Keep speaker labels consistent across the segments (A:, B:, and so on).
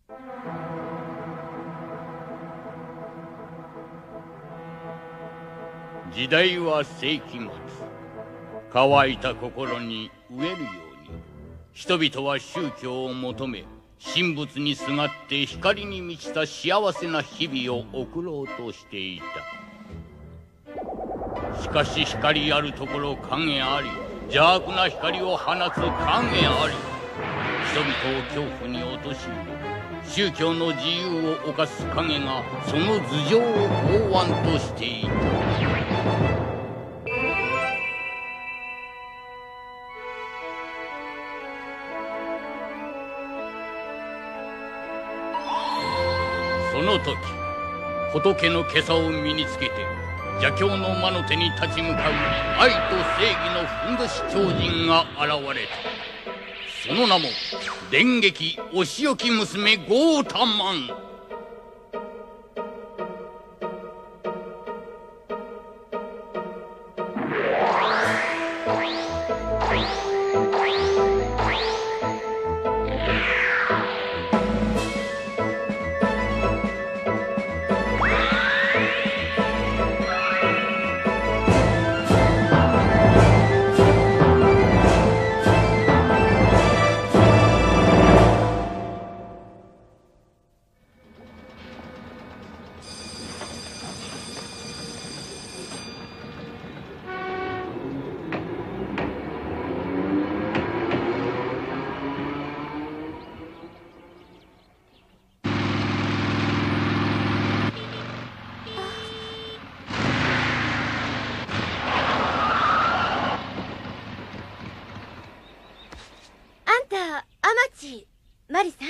A: 時代は世紀末。乾いた心に飢えるように人々は宗教を求め、神仏にすがって光に満ちた幸せな日々を送ろうとしていた。しかし光あるところ影あり、邪悪な光を放つ影あり。人々を恐怖に陥れ、宗教の自由を侵す影がその頭上を覆わんとしていた。その時、仏の袈裟を身につけて邪教の魔の手に立ち向かう愛と正義のふんどし超人が現れた。その名も電撃お仕置き娘ゴータマン。
B: マリさん。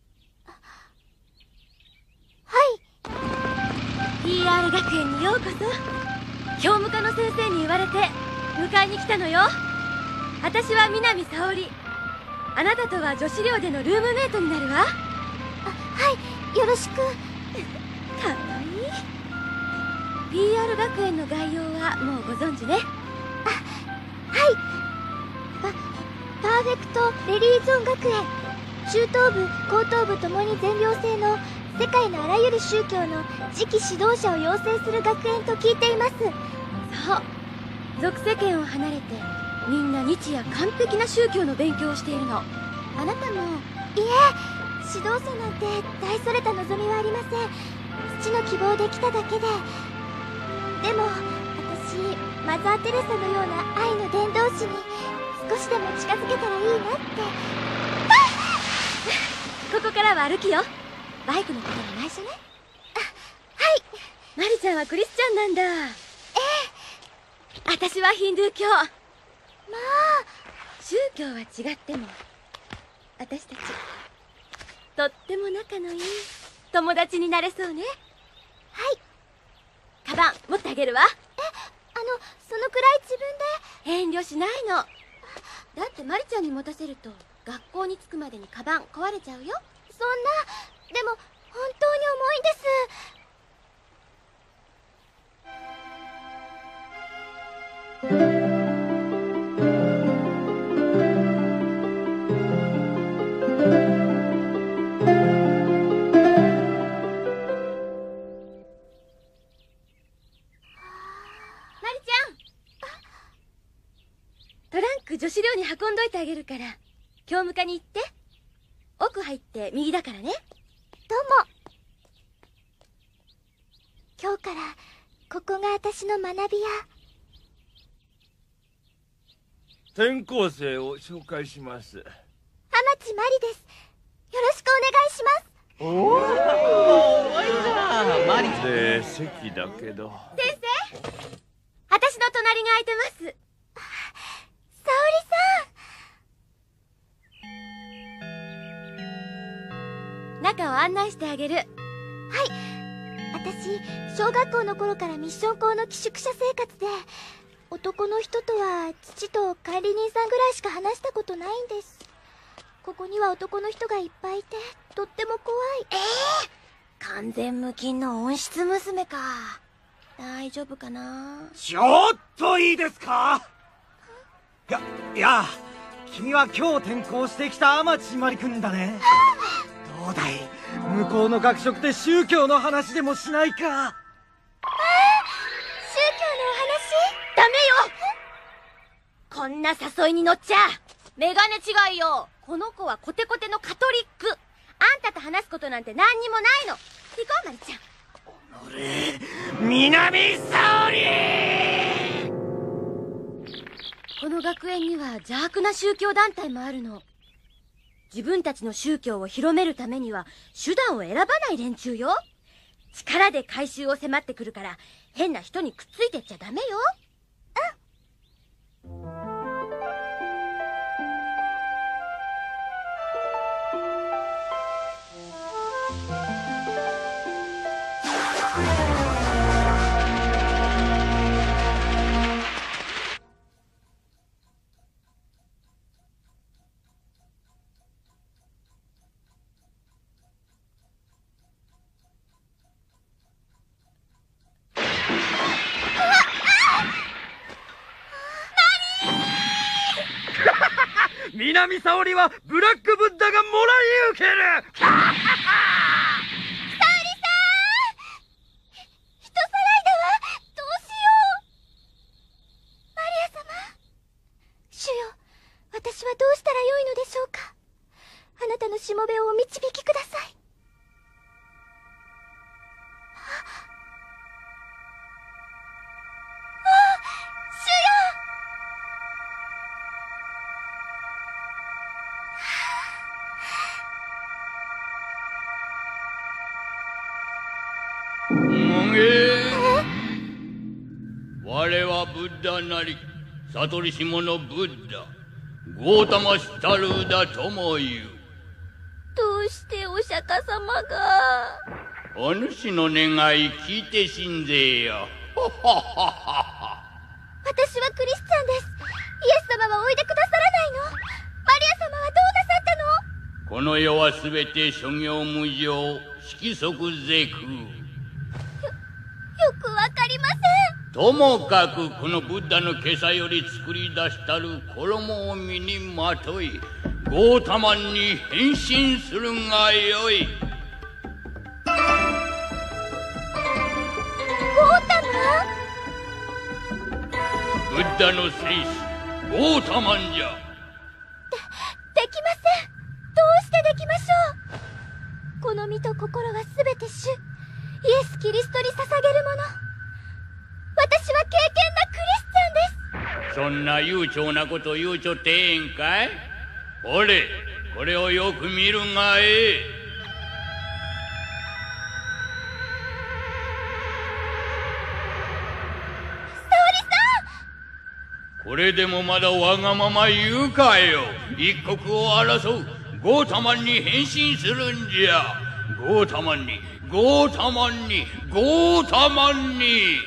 C: はい。
B: PR 学園にようこそ。教務課の先生に言われて迎えに来たのよ。私は南沙織。あなたとは女子寮でのルームメイトになるわ。
C: はい、よろしく。
B: かわいい。 PR 学園の概要はもうご存知ね。
C: はい。パーフェクトレリーゾン学園、中等部高等部ともに全寮制の世界のあらゆる宗教の次期指導者を養成する学園と聞いています。
B: そう、俗世間を離れてみんな日夜完璧な宗教の勉強をしているの。あなたも。
C: いえ、指導者なんて大それた望みはありません。父の希望で来ただけで。でも私、マザー・テレサのような愛の伝道師に少しでも近づけたらいいなって。
B: ここからは歩きよ。バイクのことも内緒ね。
C: はい。
B: マリちゃんはクリスチャンなんだ。ええ。私はヒンドゥー教。まあ、宗教は違っても私たちとっても仲のいい友達になれそうね。
C: はい。
B: カバン持ってあげるわ。
C: そのくらい自分
B: で。遠慮しないの。だってマリちゃんに持たせると学校に着くまでにカバン壊れちゃうよ。
C: そんな、でも本当に重いんです。
B: マリちゃん、トランク女子寮に運んどいてあげるから教務課に行って。奥入って右だからね。
C: どうも。今日からここが私の学び屋。
D: 転校生を紹介します。
C: 浜地真理です。よろしくお願いします。
D: おお、いいな。マリで席だけど。
B: 先生、私の隣が空いてます。
C: 沙織さ
B: ん。中を案内してあげる。はい。
C: 私、小学校の頃からミッション校の寄宿舎生活で、男の人とは父と管理人さんぐらいしか話したことないんです。ここには男の人がいっぱいいて、とっても怖い。
B: 完全無菌の温室娘か。大丈夫かな。
E: ちょっといいですか。いや、君は今日転校してきた天地真理君だね。どうだい、 校の学食で宗教の話でもしないか。
C: 宗教のお話？
B: ダメよ。こんな誘いに乗っちゃメガネ違いよ。この子はコテコテのカトリック。あんたと話すことなんて何にもないの。行こうマリちゃん。
E: 南沙織。
B: この学園には邪悪な宗教団体もあるの。自分たちの宗教を広めるためには手段を選ばない連中よ。力で回収を迫ってくるから変な人にくっついてっちゃダメよ。
E: 南沙織はブラックブッダがもらい受ける。
C: 沙織さん、人さらいだわ。どうしよう。マリア様、主よ、私はどうしたらよいのでしょうか。あなたのしもべをお導きください。主よ。
A: 我はブッダなり、悟りし者ブッダ、ゴータマシタルーダとも言う。
C: どうしてお釈迦様が。
A: お主の願い聞いてしんぜよ。
C: 私はクリスチャンです。イエス様はおいでくださらないの？マリア様はどうなさったの？
A: この世はすべて諸行無常、色即是空。
C: よくわかりません。
A: ともかくこのブッダの袈裟より作り出したる衣を身にまとい、ゴータマンに変身するがよい。
C: ゴータマン？
A: ブッダの戦士ゴータマンじゃ。
C: できません。どうしてできましょう。この身と心はすべて主イエス・キリストに捧げるもの。私は敬虔なクリスチャンです。
A: そんな悠長なこと言うちょってええんかい。ほれ、これをよく見るがええ。これでもまだわがまま言うかよ。一国を争うゴータマンに変身するんじゃ。ゴータマンにゴータマンにゴータマンに。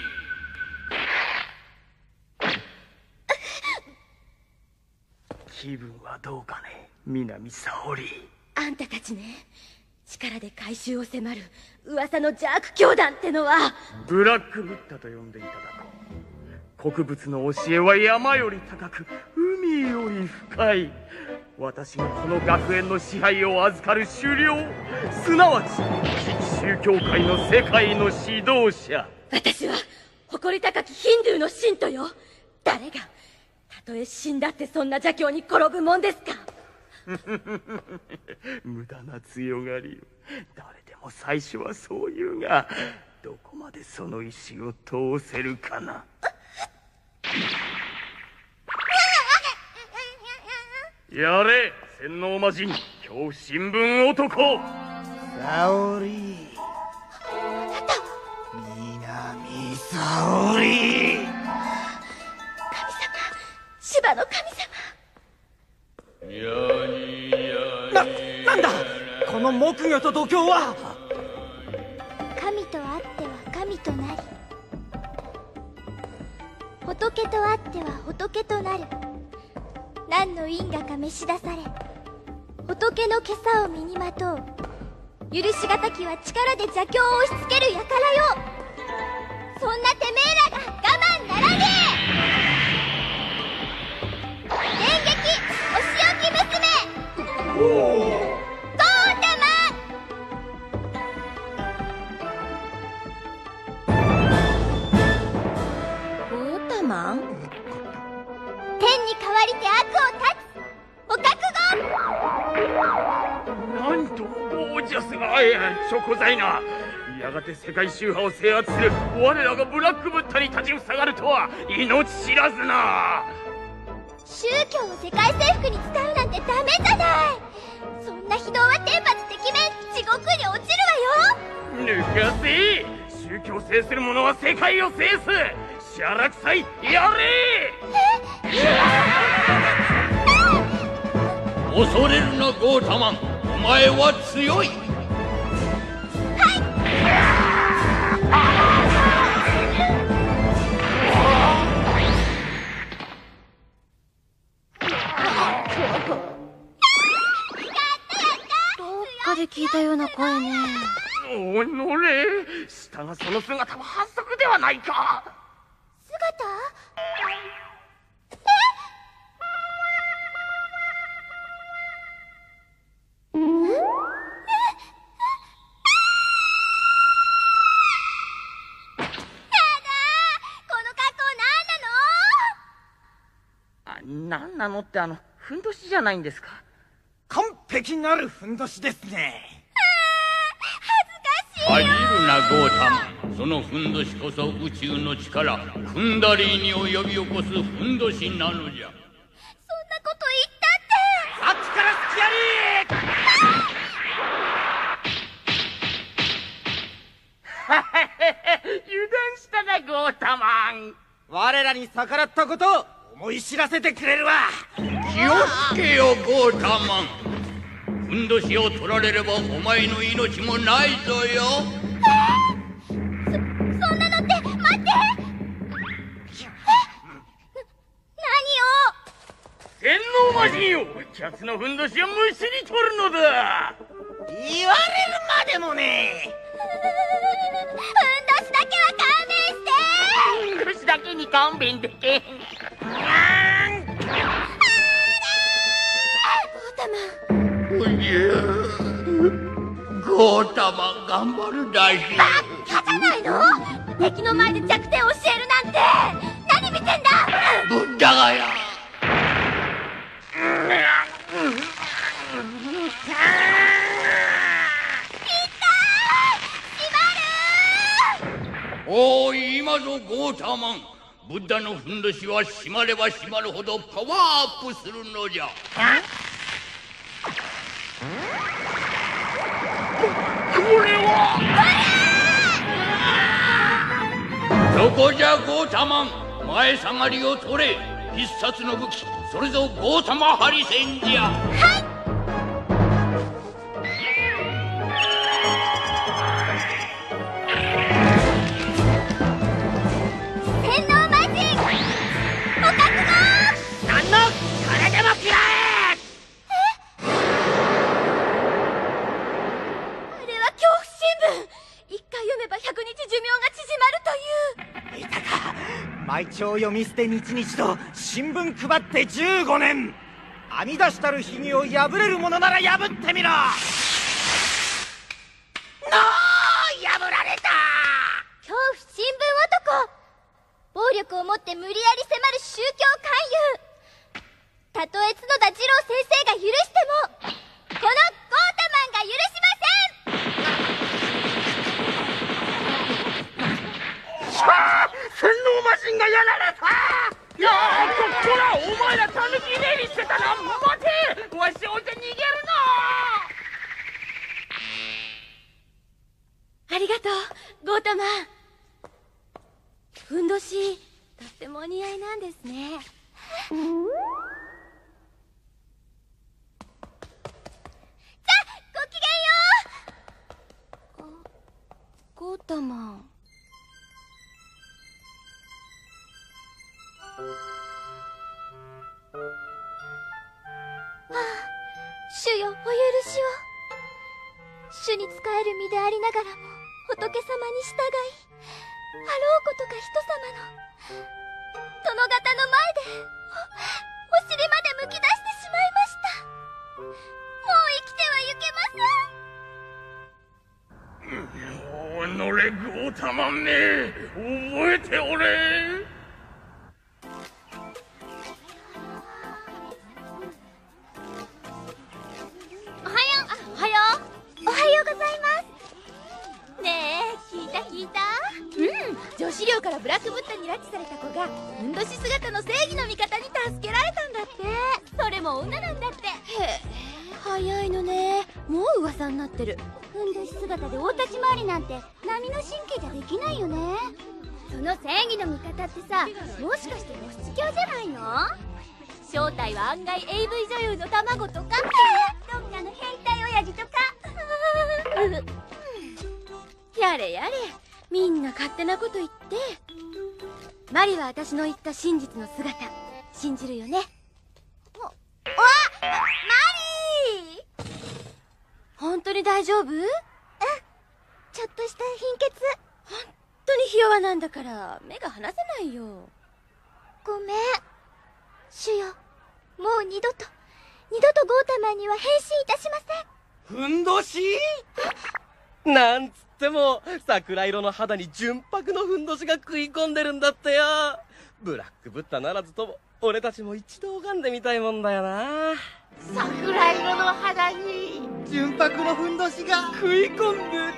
E: 気分はどうかね、南沙織。
B: あんたたちね、力で回収を迫る噂の邪悪教団ってのは。
E: ブラックブッダと呼んでいただこう。国仏の教えは山より高く海より深い。私がこの学園の支配を預かる首領、すなわち宗教界の世界の指導者。
B: 私は誇り高きヒンドゥーの信徒よ。誰がたとえ死んだってそんな邪教に転ぶもんですか。
E: 無駄な強がりよ。誰でも最初はそう言うが、どこまでその意志を通せるかな。やれ、洗脳魔人、恐怖新聞男。
F: 沙織、南沙織。
B: 芝の神様。
E: なんだこの木魚と度胸は。
C: 神とあっては神となり、仏とあっては仏となる。何の因果か召し出され、仏の袈裟を身にまとう。許しがたきは力で邪教を押し付ける輩よ。そんなてめえらが我慢ならねえ。電撃お仕置き娘ゴータマン。
E: ゴージャスがチョコザイナ、やがて世界宗派を制圧する我らがブラックブッダに立ちふさがるとは命知らずな。
C: 宗教を世界征服に使うなんてダメじゃない。そんな非道は天罰で決め地獄に落ちるわよ。
E: 抜かせ。宗教を制する者は世界を制す。しゃらくさいやれ。
A: 恐れるなゴータマン、お前は強い。
B: どっかで聞いたような声ね。
E: おのれ、下がその姿は反則ではないか。
C: 姿？
E: なんなのってふんどしじゃないんですか。
F: 完璧なるふんどしですね。
A: 恥じるなゴータマン、そのふんどしこそ宇宙の力クンダリーニを呼び起こすふんどしなのじゃ。
C: そんなこと言ったって。
F: さっきからすきやり
E: 油断したなゴータマン。
F: 我らに逆らったことを思い知らせてくれるわ。
A: 気をつけよゴータマン、ふんどしを取られればお前の命もないぞよ。
C: そんなのって待って。何を。
E: 洗脳魔人よ、客のふんどしをむしり取るのだ。
F: 言われるまでもね。
C: ふんどしだけは勘弁して。
E: ふんどしだけに勘弁でけん。
A: ゴータマン頑張るだし。
C: 勝たないの？敵の前で弱点を教えるなんて。何見てんだ。
A: ブッダがや。おお、今ぞゴータマン、ブッダのふんどしは締まれば締まるほどパワーアップするのじゃ。これはどこじゃゴータマン、前下がりを取れ。必殺の武器、それぞゴータマハリセンじゃ。
C: 洗脳魔人お覚悟。
F: 何のこれでも食らえ。
C: あれは恐怖新聞。一回読めば100日寿命が縮まるという。
F: いたか。毎朝読み捨て日々と新聞配って15年。編み出したる秘技を破れるものなら破ってみろ。破られた。
C: 恐怖新聞男。暴力をもって無理やり迫る宗教勧誘。たとえ角田二郎先生が許してもこのゴータマンが許しません。
E: 洗脳魔人がやられた。いやー、こらお前らたぬき礼にしてたな。待て、わしおじゃ逃げる
B: ありがとうゴータマン。ふんどしとってもお似合いなんですね。
C: じゃごきげんよう。
B: ゴータマン。
C: 主よお許しを。主に仕える身でありながらも仏様に従い、あろうことか人様の殿方の前でお尻までむき出してしまいました。もう生きては行けません。
E: な。おのれゴータマンめ、覚えておれ。
B: おはよう。 後からブラックブッダに拉致された子がふんどし姿の正義の味方に助けられたんだって。それも女なんだって。へえ、早いのね。もう噂になってる。
C: ふんどし姿で大立ち回りなんて波の神経じゃできないよね。その正義の味方ってさ、もしかして露出狂じゃないの？正体は案外 AV 女優の卵とか、どっかの変態親父とか。
B: やれやれ、みんな勝手なこと言って。マリは私の言った真実の姿信じるよね。
C: マリー！
B: 本当に大丈夫？
C: ちょっとした貧血。
B: 本当にひ弱なんだから目が離せないよ。
C: ごめん主よ。もう二度とゴータマンには変身いたしません。
F: ふんどし
G: なんつっても桜色の肌に純白のふんどしが食い込んでるんだってよ。ブラックブッダならずとも俺たちも一度拝んでみたいもんだよな。
F: 桜色の肌に純白のふんどしが食い込んでる。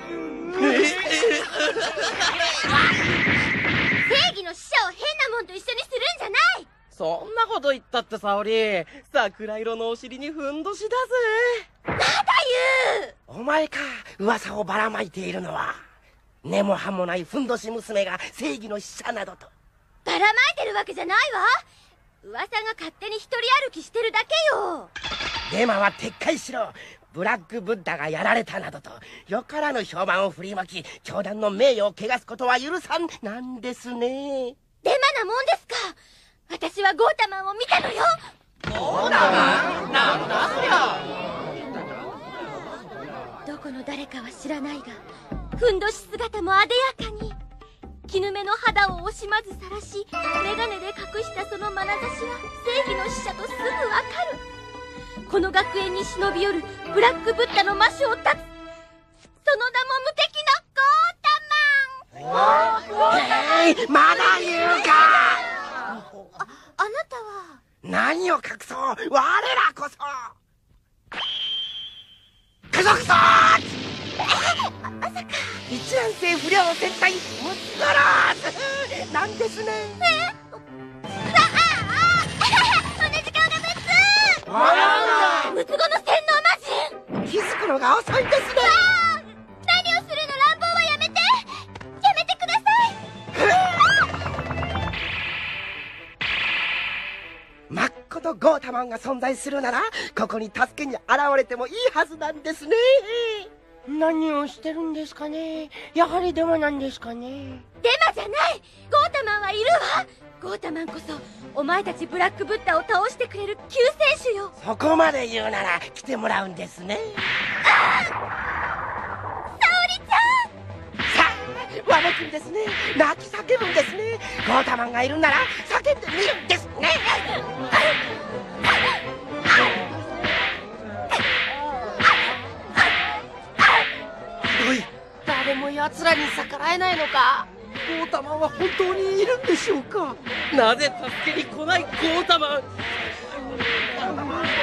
C: 正義の使者を変なもんと一緒にするんじゃない。
G: そんなこと言ったって沙織、桜色のお尻にふんどしだぜ。
C: まだ言う。
G: お前か、噂をばらまいているのは。根も葉もないふんどし娘が正義の使者などと。
B: ばらまいてるわけじゃないわ。噂が勝手に一人歩きしてるだけよ。
G: デマは撤回しろ。ブラックブッダがやられたなどとよからぬ評判を振りまき、教団の名誉を汚すことは許さんなんですね。
B: デマなもんですか。私はゴータマンを見たのよ。
F: ゴータマン？なんだそりゃ。
B: どこの誰かは知らないが、ふんどし姿もあでやかに絹目の肌を惜しまず晒し、眼鏡で隠したその眼差しは正義の使者とすぐわかる。この学園に忍び寄るブラックブッダの魔性を断つ、その名も無敵のゴータマン。
G: まだ言うか。
C: あなたは。
G: 何を隠そう、我らこそ家族と
C: まさか
G: 一卵性不良戦隊ムツゴロウスなんですね。
C: 同じ顔が6つ。
B: ムツゴの洗脳魔人。
G: 気づくのが遅いですね。
C: 何をするの。乱暴はやめてください。
G: まっことゴータマンが存在するなら、ここに助けに現れてもいいはずなんですね。何をしてるんですかね。やはりデマなんですかね。
B: デマじゃない。ゴータマンはいるわ。ゴータマンこそお前たちブラックブッダを倒してくれる救世主よ。
G: そこまで言うなら来てもらうんですね。わめくんですね。泣き叫ぶんですね。ゴータマンがいるなら叫んでみるんですね。ひどい。誰も奴らに逆らえないのか。ゴータマンは本当にいるんでしょうか。なぜ助けに来ないゴータマン。ゴータマン。
C: ゴー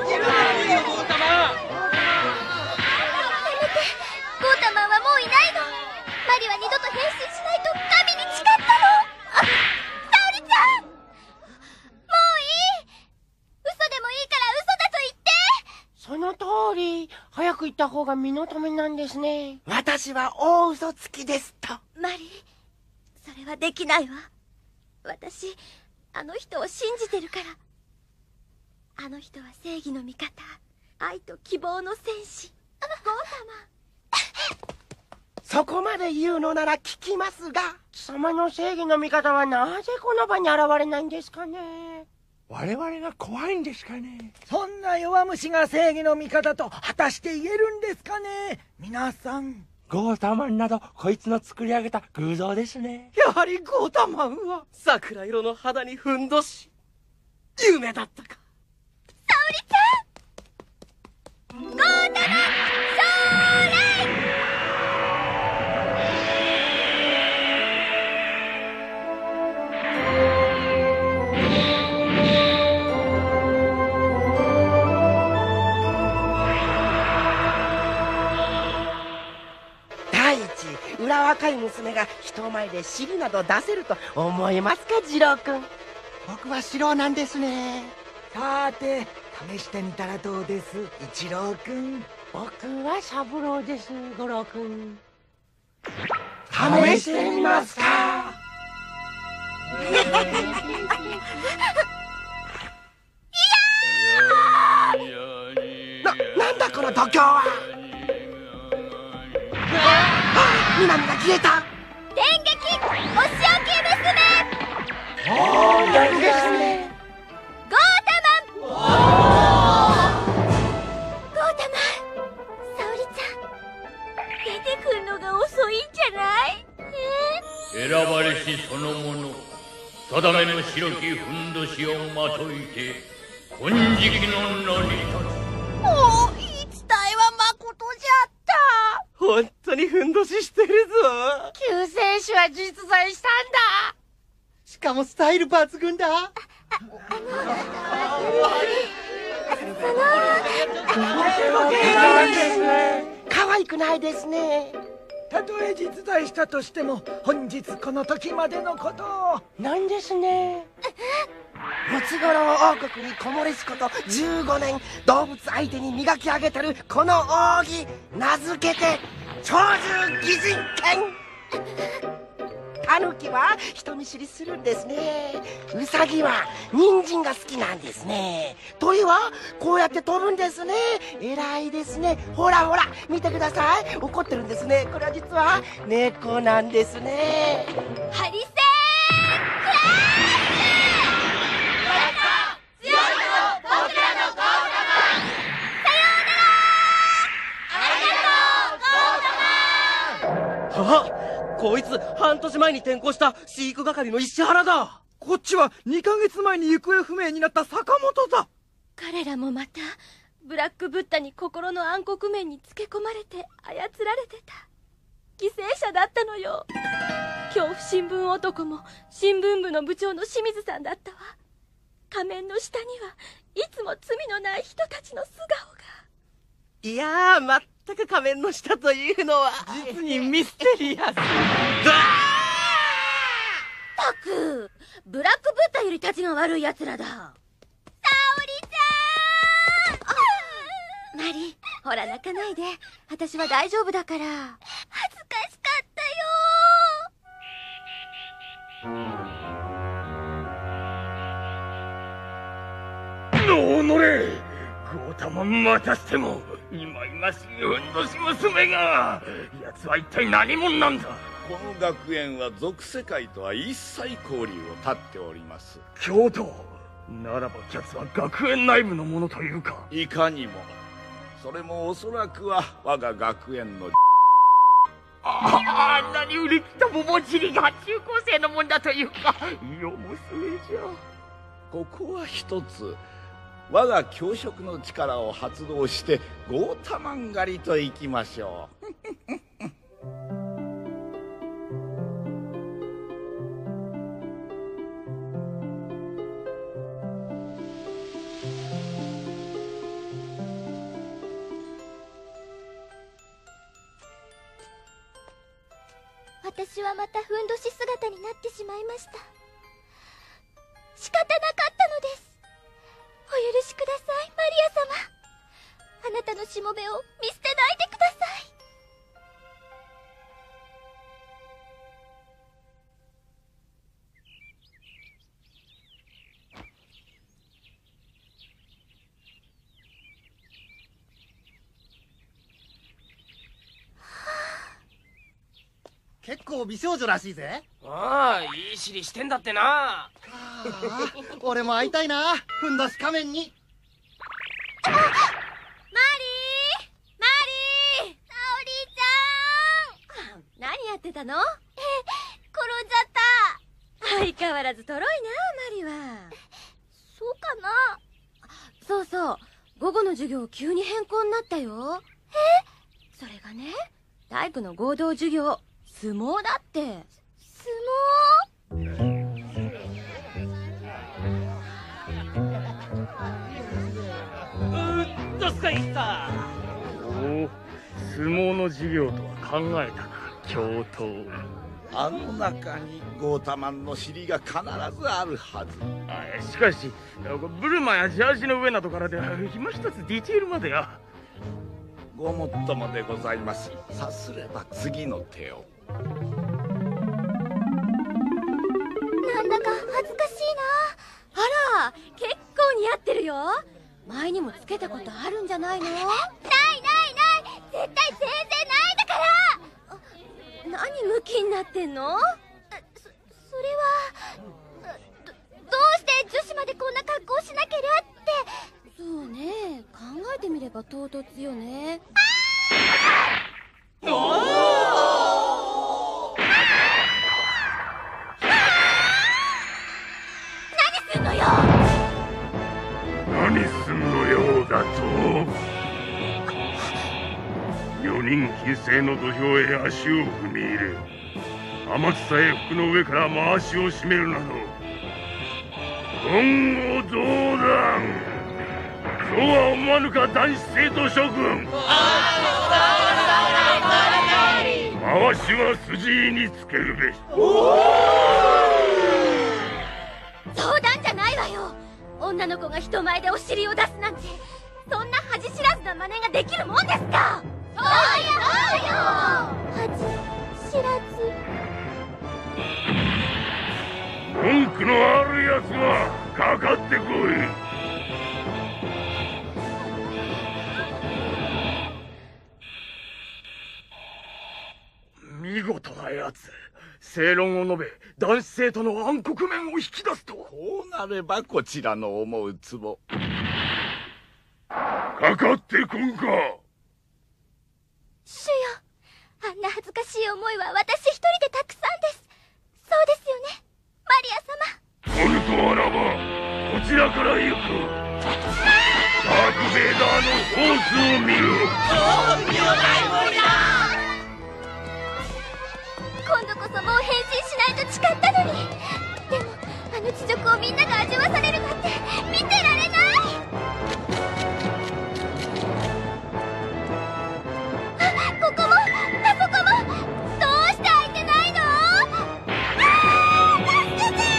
C: タマンはもういないの。マリは二度と変身しないと神に誓ったの。沙織ちゃん、もういい。嘘でもいいから嘘だと言って。
G: その通り。早く言った方が身のためなんですね。私は大嘘つきですと。
B: マリー、それはできないわ。私あの人を信じてるから。あの人は正義の味方、愛と希望の戦士、ゴータマン。
G: そこまで言うのなら聞きますが、貴様の正義の味方はなぜこの場に現れないんですかね。
H: 我々が怖いんですかね。
F: そんな弱虫が正義の味方と果たして言えるんですかね。皆さん、
H: ゴータマンなどこいつの作り上げた偶像ですね。
F: やはりゴータマンは
G: 桜色の肌にふんどし、夢だったか。
C: 沙織ちゃん、ゴータマン、将来。
G: 第一裏若い娘が人前で尻など出せると思いますか、次郎君。
F: 僕は四郎なんですね。さて試してみたらどうです、一郎君。
G: 僕は三郎です、五郎君。
F: 試してみますか。なんだこの度胸は。南が消えた。
C: 電撃お仕置き娘。
F: おー、電撃娘。
C: ゴータマン。ゴータマン、沙織ちゃん出てくるのが遅いんじゃない？
A: 選ばれしそのもの、定めの白きふんどしをまといて金色の名に立つ。
G: おお、言い伝えはまことじゃった。本当にふんどししてるぞ。救世主は実在したんだ。
F: しかもスタイル抜群だ。
G: 可愛くないですね。
F: たとえ実在したとしても本日この時までのことを。
G: なんですね。ムツゴロウ王国にこもりしこと15年、動物相手に磨き上げてるこの奥義、名付けて鳥獣擬人剣。タヌキは人見知りするんですね。ウサギは人参が好きなんですね。鳥はこうやって飛ぶんですね。偉いですね。ほらほら見てください、怒ってるんですね。これは実は猫なんですね。
C: ハリセークラース。強いぞ僕らのゴータマン。さようなら。ありがとうゴータマン。
G: あ、こいつ半年前に転校した飼育係の石原だ。
F: こっちは2ヶ月前に行方不明になった坂本だ。
B: 彼らもまたブラックブッダに心の暗黒面につけ込まれて操られてた犠牲者だったのよ。恐怖新聞男も新聞部の部長の清水さんだったわ。仮面の下にはいつも罪のない人たちの素顔が。
G: いやー、全く仮面の下というのは
F: 実にミステリアス。
B: ったくブラックブッダよりたちが悪い奴らだ。
C: 沙織ちゃん。
B: マリ、ほら泣かないで。私は大丈夫だから。
C: 恥ずかしかったよ。
E: おのれ、ゴータマンまたしてもいまいましいふんどし娘が。奴は一体何者なんだ。
I: この学園は俗世界とは一切交流を断っております。
E: 京都ならばキャツは学園内部のものというか。
I: いかにも。それもおそらくは我が学園の
E: あんなに売れ切った桃尻が中高生のもんだというか。世も末じゃ。
I: ここは一つ我が教職の力を発動してゴータマン狩りといきましょう。
C: 私はまたふんどし姿になってしまいました。仕方なかったのです。お許しください、マリア様。あなたのしもべを見捨てないでください。
F: 結構美少女らしいぜ。
G: ああ、いい尻してんだってな。
F: 俺も会いたいな、ふんどし仮面に。
C: マリー、沙織ちゃん。
B: 何やってたの？
C: 転んじゃった。
B: 相変わらずとろいな、マリは。
C: そうかな。
B: そうそう、午後の授業急に変更になったよ。それがね、体育の合同授業、相撲だって。
C: 相撲？
G: どすかいった。
E: おお、相撲の授業とは考えたな。 教頭。
I: あの中にゴータマンの尻が必ずあるはず。
E: しかしブルマやジャージの上などからで今一つディティールまでや。
I: ごもっともでございます。さすれば次の手を。
C: なんだか恥ずかしい
B: あら、結構似合ってるよ。前にもつけたことあるんじゃないの？
C: な。ないないない、絶対全然ないだから。
B: 何ムキになってんの？
C: それはどうして女子までこんな格好しなきゃって。
B: そうね、考えてみれば唐突よね。
C: 何すんのよ。
E: 何すんのよだと。4人禁制の土俵へ足を踏み入れ、天草へ服の上から回しを締めるなど言語道断。そうは思わぬか男子生徒諸君。回しは筋につけるべし。
B: 冗談じゃないわよ。女の子が人前でお尻を出すなんて、そんな恥知らずな真似ができるもんですか？
C: そうよ恥知らず。
E: 文句のあるやつはかかってこい。見事なやつ。正論を述べ、男子生徒の暗黒面を引き出すと。
I: こうなればこちらの思うツボ。
E: かかってこんか。
C: 主よ、あんな恥ずかしい思いは私一人でたくさんです。そうですよね、マリア様。
E: ポルトあらばこちらから行く。ダークベイダーのホースを見る。
C: 今度こそもう変身しないと誓ったのに。でもあの恥辱をみんなが味わされるなんて見てられない。あ、ここもあそこも、どうして開いてないの？助けて！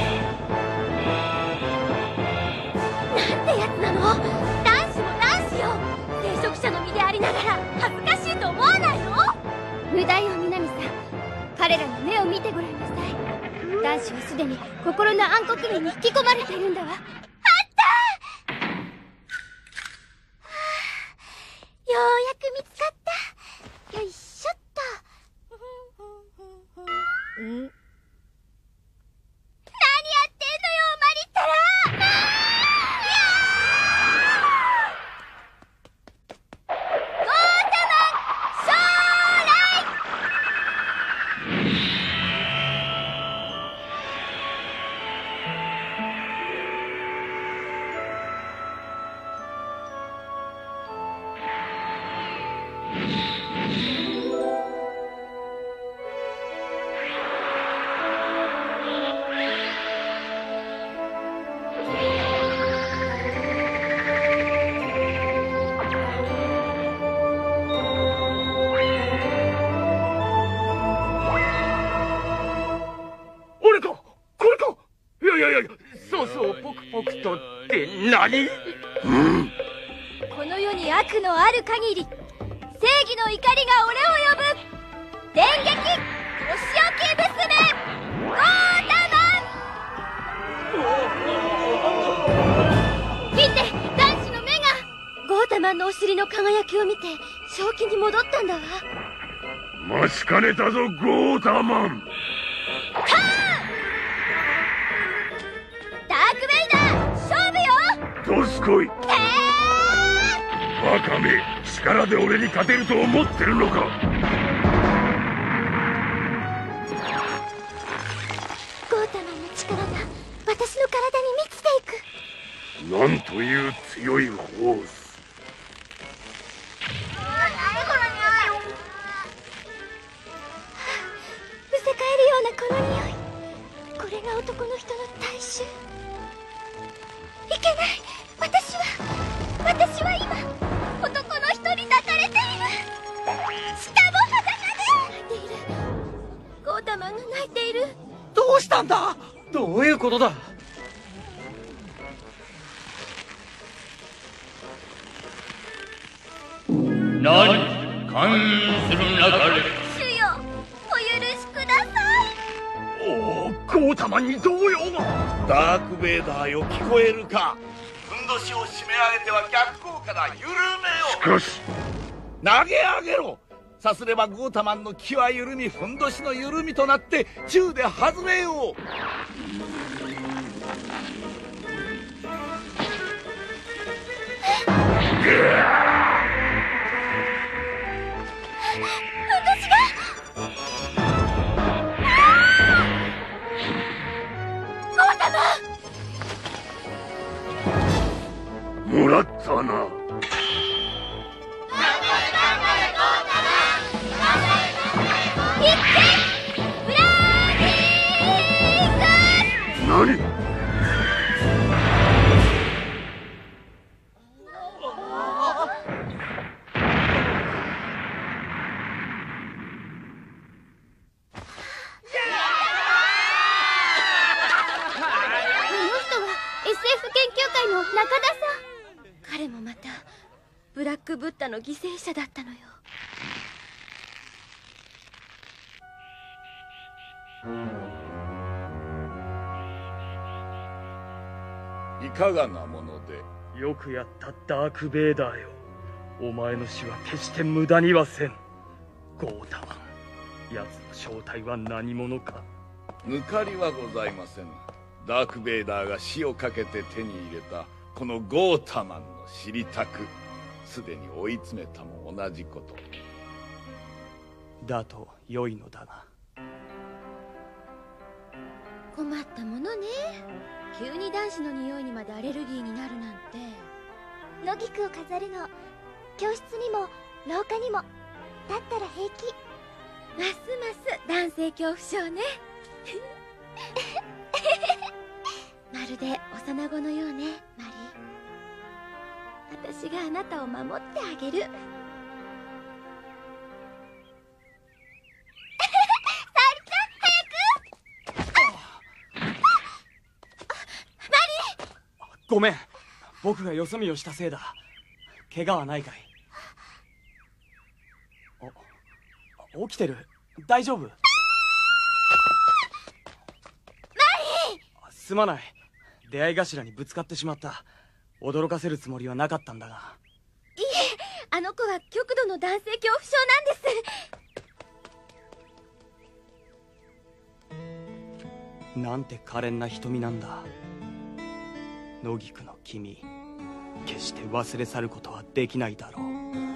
B: なんてやつなの？男子も男子よ。聖職者の身でありながら恥ずかしいと思わないの？
C: 無駄よ、南さん。彼らの目を見てごらんなさい。男子はすでに心の暗黒面に引き込まれているんだわ。あった！はあ、ようやく見つかった。よいしょっと。何やってんのよ、マリったら。ゴータマン将来。
E: 俺かこれか。いやそうそうポクポクとって何？
C: この世に悪のある限り、正義の怒りが俺を呼ぶ。電撃お仕置き娘ゴータマン。見て、男子の目が。
B: ゴータマンのお尻の輝きを見て正気に戻ったんだわ。
E: 待ちかねたぞゴータマン。
C: ダークベイダー勝負よ。
E: どすこい。バカめ、力で俺に勝てると思ってるのか。
C: ゴータマンの力が私の体に満ちていく。
E: なんという強いホース。
C: むせ返るようなこの匂い。これが男の人の体臭。いけない。私は今男の人に抱かれている。しかも裸で。泣いている。
B: 泣いている。
G: どうしたんだ？どういうことだ？
A: 何？勧誘するなかれ。
C: 主よ、お許しください。
E: おお、ゴータマに動揺が。
I: ダークベイダーよ、聞こえるか？ふんどしを締め上げては逆効果だ。緩めよ。
E: しかし
I: 投げ上げろ。さすればゴータマンの気は緩み、ふんどしの緩みとなって宙で外れよう。
E: もらったな。何？
C: SF 研究会の中田さん。
B: 彼もまたブラックブッダの犠牲者だったのよ。
I: いかがなもので？
E: よくやったダークベイダーよ。お前の死は決して無駄にはせん。ゴータマン、奴の正体は何者か。
I: 抜かりはございません。ダークベイダーが死をかけて手に入れたこのゴータマンの知りたく、すでに追い詰めたも同じこと。
E: だと良いのだが。
B: 困ったものね。急に男子の匂いにまでアレルギーになるなんて。
C: 野菊を飾るの、教室にも廊下にも。だったら平気。
B: ますます男性恐怖症ね。まるで幼子のようね、マリー。私があなたを守ってあげる。
H: ごめん、僕がよそ見をしたせいだ。怪我はないかい？起きてる？大丈夫？マリー！すまない。出会い頭にぶつかってしまった。驚かせるつもりはなかったんだが。
B: いえ、あの子は極度の男性恐怖症なんです。
H: なんて可憐な瞳なんだ。野菊の君、決して忘れ去ることはできないだろう。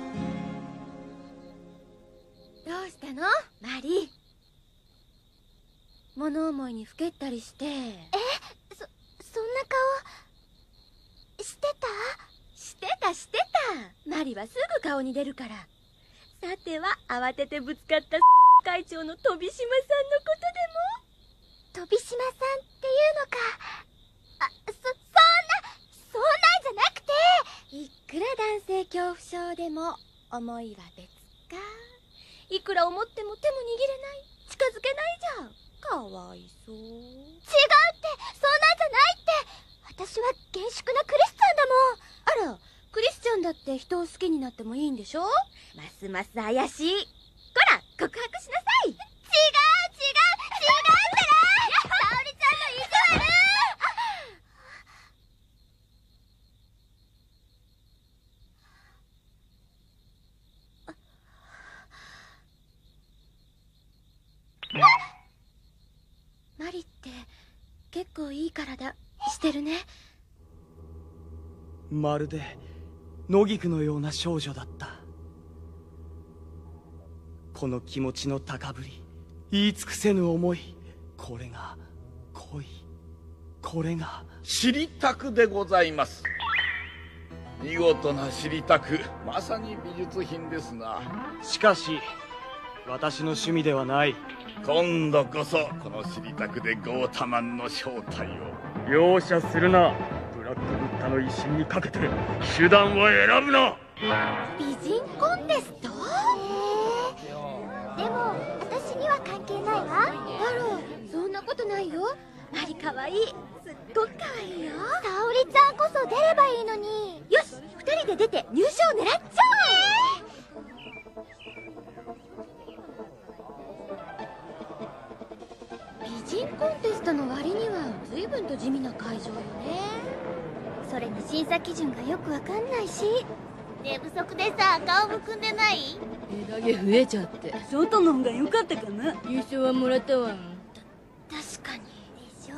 B: どうしたの、マリー？物思いにふけったりして。
C: そんな顔してた？
B: してた。マリはすぐ顔に出るから。さては慌ててぶつかった会長の飛島さんのこと
C: でも？飛島さんっていうのか。そんなんじゃなくて。
B: いくら男性恐怖症でも思いは別か。いくら思っても手も握れない、近づけないじゃん。かわいそう。違うって、そんなん
C: じゃないって。私は厳粛なクリスチャンだもん。
B: あら、クリスチャンだって人を好きになってもいいんでしょ？ますます怪しい。こら、告白しなさい。
C: 違うって沙織ちゃんの意地悪。
B: マリって結構いい体してるね。
H: まるで野菊のような少女だった。この気持ちの高ぶり、言い尽くせぬ思い、これが恋、これが
I: 知りたくでございます。見事な知りたく、まさに美術品ですな。
H: しかし私の趣味ではない。
I: 今度こそこの知りたくでゴータマンの正体を。
E: 容赦するな。ブラックブッダの威信にかけて手段は選ぶな。
B: 美人コンテスト？
C: でも私には関係ないわ。
B: あことないよ。マリかわいい。すっごくかわいいよ。
C: 沙織ちゃんこそ出ればいいのに。
B: よし、2人で出て入賞狙っちゃおう。美人コンテストの割には随分と地味な会場よね。
C: それに審査基準がよくわかんないし、寝不足でさ、顔むくんでない？
J: 枝毛増えちゃって。
B: 外の方が良かったかな。
J: 優勝はもらったわ。
C: 確かにでしょ。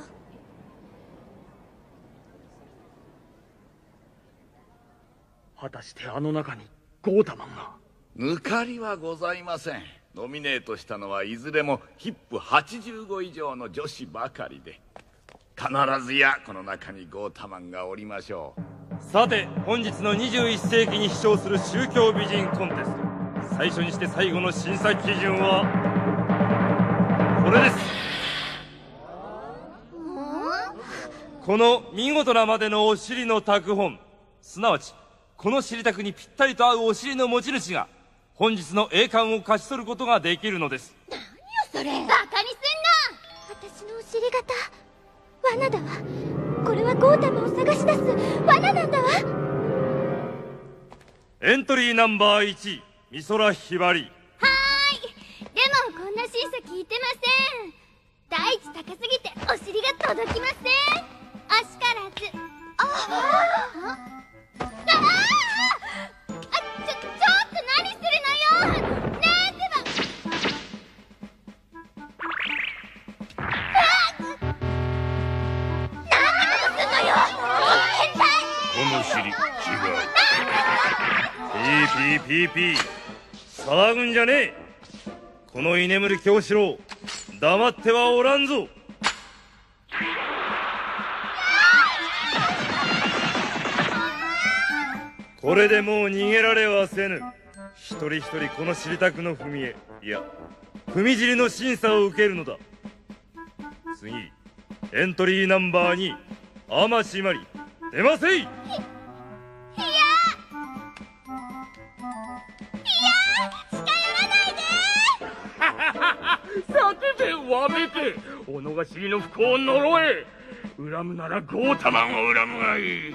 E: 果たしてあの中にゴータマンが？
I: 抜かりはございません。ノミネートしたのはいずれもヒップ85以上の女子ばかりで、必ずやこの中にゴータマンがおりましょう。
K: さて、本日の21世紀に飛翔する宗教美人コンテスト、最初にして最後の審査基準はこれです。この見事なまでのお尻の拓本、すなわちこの尻拓にぴったりと合うお尻の持ち主が本日の栄冠を勝ち取ることができるのです。
C: 何よそれ、バカにすんな。私のお尻型罠だわ。これはゴータマンを探し出す罠なんだわ。
K: エントリーナンバー1、美空ひばり。
C: はーい。でもこんな審査聞いてません。大地高すぎてお尻が届きません。あしからず。ちょっと何するのよ。ねえってば。
K: この尻違う。ピー騒ぐんじゃねえ。この居眠る京四郎、黙ってはおらんぞ。これでもう逃げられはせぬ。一人一人この尻拓の踏み絵、いや踏み尻の審査を受けるのだ。次、エントリーナンバー2、天地真理、出ませい。
E: 叫べわめけ、己が尻の不幸を呪え。恨むならゴータマンを恨むがいい。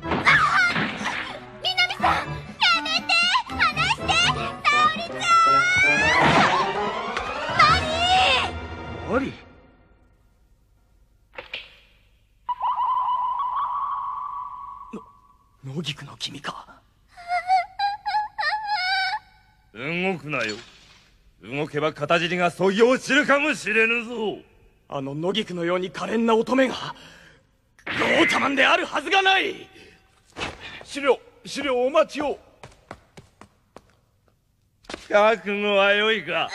C: 南さん、やめて、離して、沙織ちゃん。マリー。
H: 野菊の君か。
K: 動くなよ。動けば片尻がそぎ落ちるかもしれぬぞ。
H: あの野菊のように可憐な乙女がゴータマンであるはずがない。
I: 資料お待ちを。
K: 覚悟はよいか。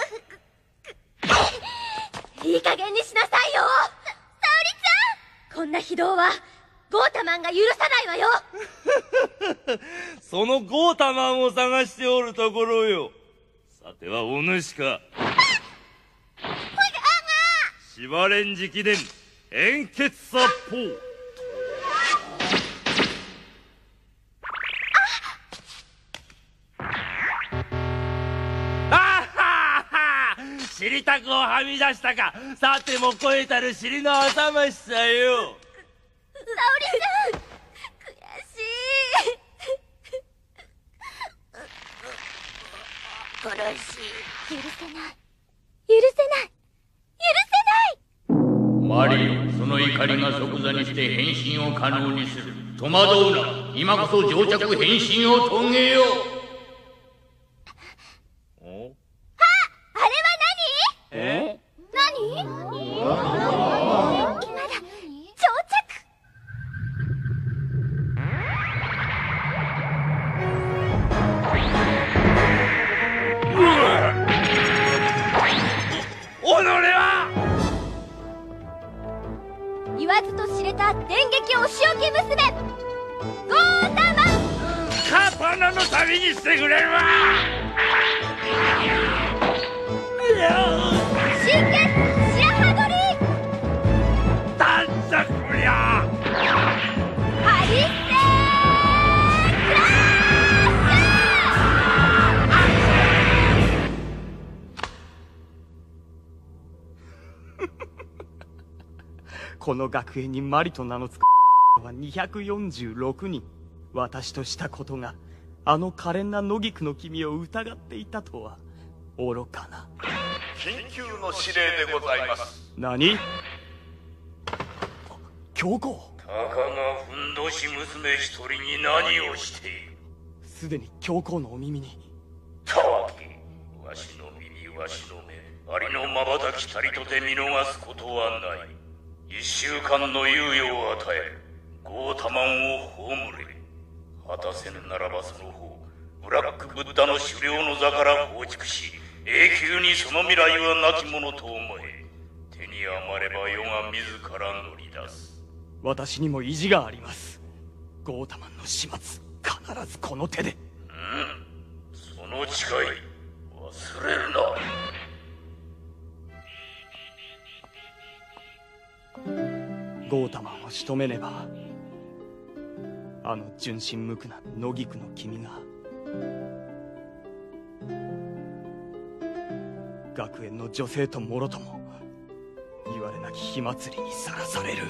B: いい加減にしなさいよ。沙織ちゃん、こんな非道はゴータマンが許さないわよ。
K: そのゴータマンを探しておるところよ。さてはお主か。芝蓮直伝円結殺法。尻たくをはみ出したか。さても超えたる尻の頭しさよ。
C: 沙織ちゃん、悔しい。苦しい。許せない。
A: マリオ、その怒りが即座にして変身を可能にする。戸惑うな。今こそ定着変身を遂げよう。
C: 何？まだ定着。
K: 己は
C: 言わずと知れた電撃お仕置き娘ゴータマン。
K: 刀の旅にしてくれるわ。
C: 真剣白羽鳥。
K: なんじゃこりゃ。
C: ハリッセークラッシュ。
H: この学園にマリと名の付くは246人。私としたことがあの可憐な野菊の君を疑っていたとは愚かな。
I: 緊急の指令でございます。
H: 何？教皇。
A: たかがふんどし娘一人に何をしている。
H: すでに教皇のお耳に。
A: たわけ、わしの耳わしの目、ありのまばたきたりとて見逃すことはない。1週間の猶予を与え、ゴータマンを葬れ。果たせぬならばその方、ブラックブッダの狩猟の座から放逐し、永久にその未来はなきものと思え。手に余れば世が自ら乗り出す。
H: 私にも意地があります。ゴータマンの始末、必ずこの手で。
A: その誓い忘れる
H: な。ゴータマンを仕留めねば、あの純真無垢な野菊の君が学園の女性ともろとも言われなき火祭りにさらされる。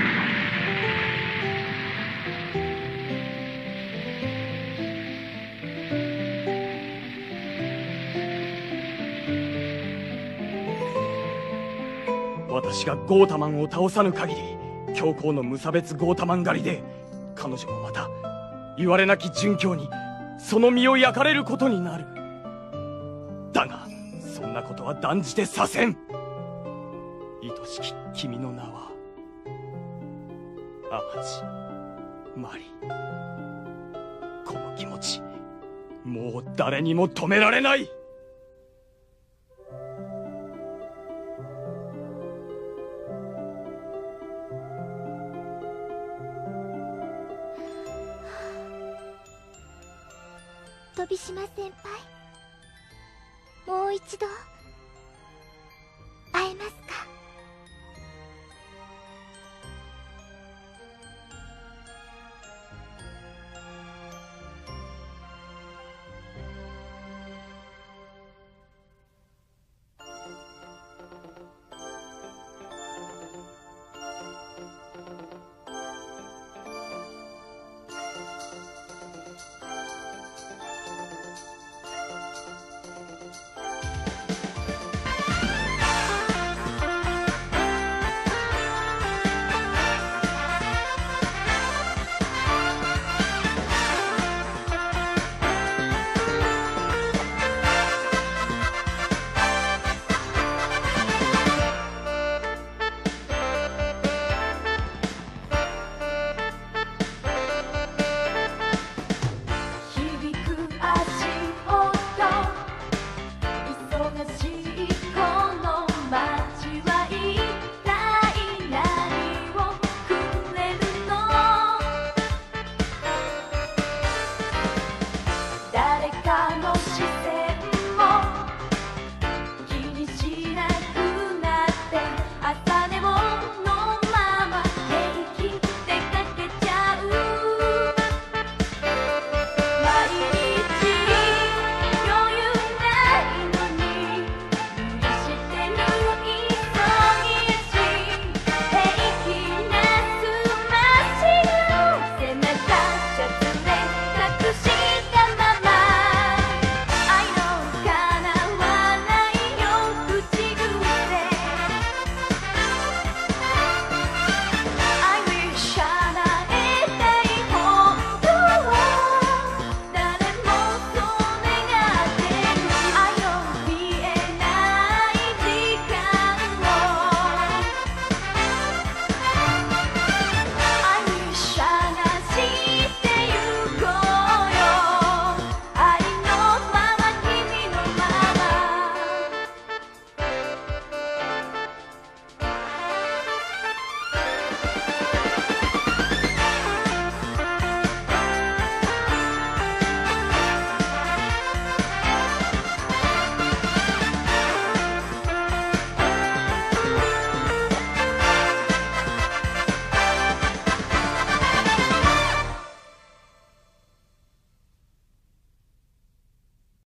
H: 私がゴータマンを倒さぬ限り、教皇の無差別ゴータマン狩りで彼女もまた言われなき殉教にその身を焼かれることになる。だがそんなことは断じてさせん。愛しき君の名は天地マリ。この気持ちもう誰にも止められない。
C: 飛島先輩、もう一度会えますか？